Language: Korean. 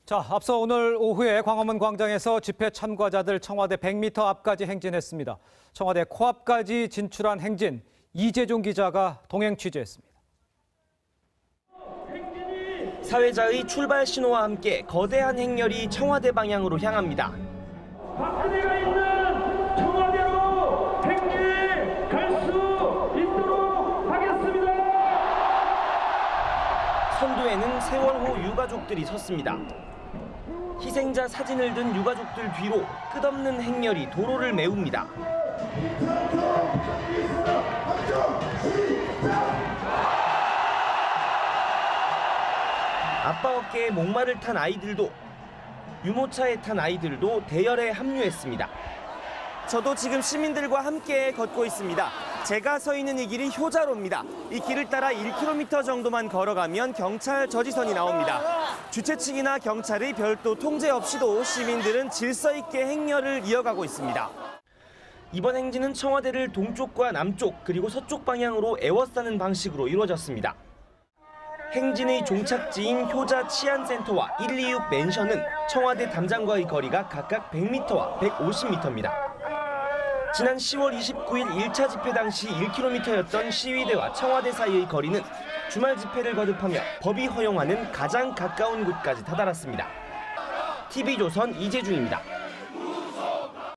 자, 앞서 오늘 오후에 광화문 광장에서 집회 참가자들 청와대 100m 앞까지 행진했습니다. 청와대 코앞까지 진출한 행진, 이재종 기자가 동행 취재했습니다. 사회자의 출발 신호와 함께 거대한 행렬이 청와대 방향으로 향합니다. 박근혜가 있는 청와대로 행진 갈 수 있도록 하겠습니다. 선두에는 세월호 유가족들이 섰습니다. 희생자 사진을 든 유가족들 뒤로 끝없는 행렬이 도로를 메웁니다. 아빠 어깨에 목마를 탄 아이들도, 유모차에 탄 아이들도 대열에 합류했습니다. 저도 지금 시민들과 함께 걷고 있습니다. 제가 서 있는 이 길이 효자로입니다. 이 길을 따라 1km 정도만 걸어가면 경찰 저지선이 나옵니다. 주최 측이나 경찰의 별도 통제 없이도 시민들은 질서 있게 행렬을 이어가고 있습니다. 이번 행진은 청와대를 동쪽과 남쪽 그리고 서쪽 방향으로 에워싸는 방식으로 이루어졌습니다. 행진의 종착지인 효자 치안센터와 126 맨션은 청와대 담장과의 거리가 각각 100m와 150m입니다. 지난 10월 29일 1차 집회 당시 1km였던 시위대와 청와대 사이의 거리는 주말 집회를 거듭하며 법이 허용하는 가장 가까운 곳까지 다다랐습니다. TV조선 이재중입니다.